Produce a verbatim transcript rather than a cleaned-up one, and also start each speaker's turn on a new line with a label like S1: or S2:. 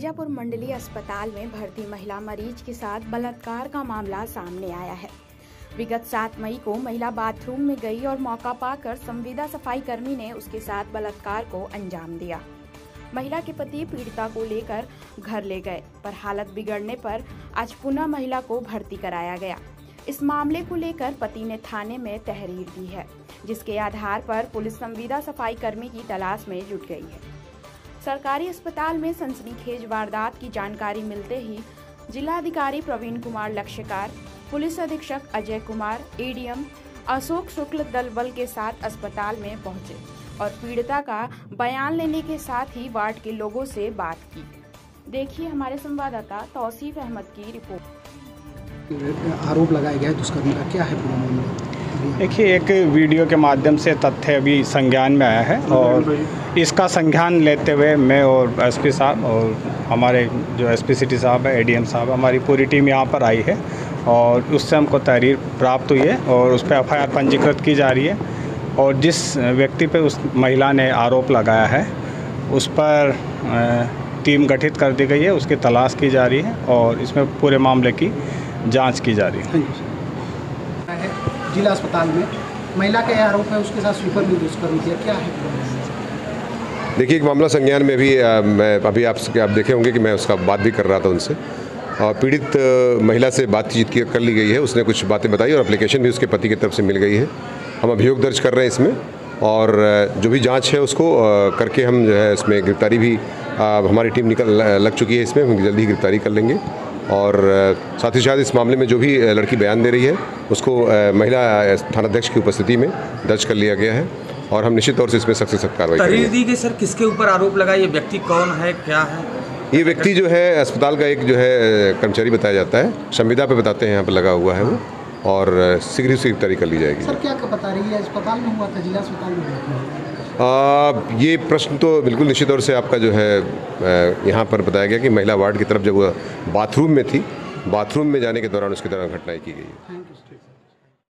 S1: मिर्जापुर मंडलीय अस्पताल में भर्ती महिला मरीज के साथ बलात्कार का मामला सामने आया है। विगत सात मई को महिला बाथरूम में गई और मौका पाकर संविदा सफाई कर्मी ने उसके साथ बलात्कार को अंजाम दिया। महिला के पति पीड़िता को लेकर घर ले गए, पर हालत बिगड़ने पर आज पुनः महिला को भर्ती कराया गया। इस मामले को लेकर पति ने थाने में तहरीर दी है, जिसके आधार पर पुलिस संविदा सफाई कर्मी की तलाश में जुट गई है। सरकारी अस्पताल में सनसनीखेज वारदात की जानकारी मिलते ही जिलाधिकारी प्रवीण कुमार लक्ष्यकार, पुलिस अधीक्षक अजय कुमार, एडीएम अशोक शुक्ल दल बल के साथ अस्पताल में पहुंचे और पीड़िता का बयान लेने के साथ ही वार्ड के लोगों से बात की। देखिए हमारे संवाददाता तौसीफ अहमद की रिपोर्ट।
S2: आरोप लगाया गया है दुष्कर्म का, क्या है पूरा मामला?
S3: देखिए, एक वीडियो के माध्यम से तथ्य अभी संज्ञान में आया है और इसका संज्ञान लेते हुए मैं और एसपी साहब और हमारे जो एसपी सिटी साहब है, एडीएम साहब, हमारी पूरी टीम यहाँ पर आई है और उससे हमको तहरीर प्राप्त हुई है और उस पर एफ आई आर पंजीकृत की जा रही है। और जिस व्यक्ति पे उस महिला ने आरोप लगाया है उस पर टीम गठित कर दी गई है, उसकी तलाश की जा रही है और इसमें पूरे मामले की जांच की जा रही है।
S2: जिला अस्पताल में महिला का आरोप है, उसके साथ स्वीपर भी दुष्कर्म किया, क्या है?
S4: देखिए, एक मामला संज्ञान में भी आ, मैं अभी आप आप देखे होंगे कि मैं उसका बात भी कर रहा था उनसे और पीड़ित महिला से बातचीत की कर ली गई है। उसने कुछ बातें बताई और एप्लीकेशन भी उसके पति की तरफ से मिल गई है। हम अभियोग दर्ज कर रहे हैं इसमें और जो भी जांच है उसको करके हम जो है इसमें गिरफ्तारी भी हमारी टीम निकल लग चुकी है, इसमें हम जल्दी ही गिरफ्तारी कर लेंगे। और साथ ही साथ इस मामले में जो भी लड़की बयान दे रही है उसको महिला थानाध्यक्ष की उपस्थिति में दर्ज कर लिया गया है और हम निश्चित तौर से इसमें सख्त से सख्त कार्रवाई करेंगे।
S5: तहरीर दी गई सर, किसके ऊपर आरोप लगा? ये व्यक्ति कौन है, क्या है?
S4: ये व्यक्ति जो है अस्पताल का एक जो है कर्मचारी बताया जाता है, संविदा पे बताते हैं, यहाँ पर लगा हुआ है वो और शीघ्र ही गिरफ्तारी कर ली जाएगी।
S2: सर क्या बता रही है, अस्पताल में हुआ था, जिला अस्पताल में हुआ था?
S4: आ, ये प्रश्न तो बिल्कुल निश्चित तौर से आपका जो है यहाँ पर बताया गया कि महिला वार्ड की तरफ जब वो बाथरूम में थी, बाथरूम में जाने के दौरान उसकी तरह घटनाएं की गई है।